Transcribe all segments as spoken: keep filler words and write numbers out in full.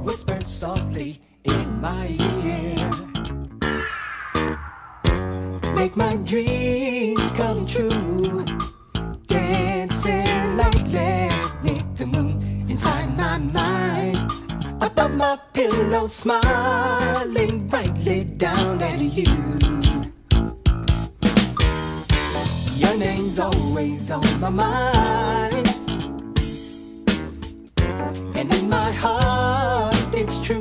whisper softly in my ear. Make my dreams come true. Dancing lightly beneath the moon inside my mind. Above my pillow, smiling brightly down at you. Your name's always on my mind, and in my heart it's true.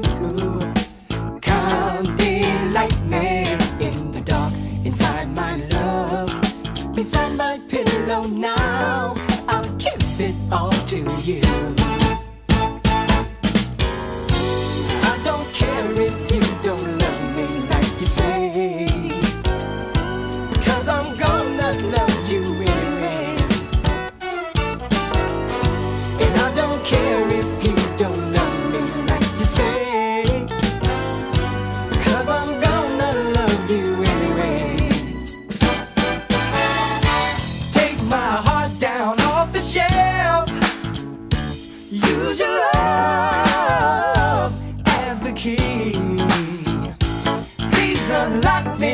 Come delight me in the dark, inside my love, beside my pillow now. I'll give it all to you. I don't care if you don't love me like you say, 'cause I'm gonna love you anyway. And I don't care if you don't love me like you say, 'cause I'm gonna love you anyway. Take my heart down off the shelf. Use your love as the key. Please unlock me.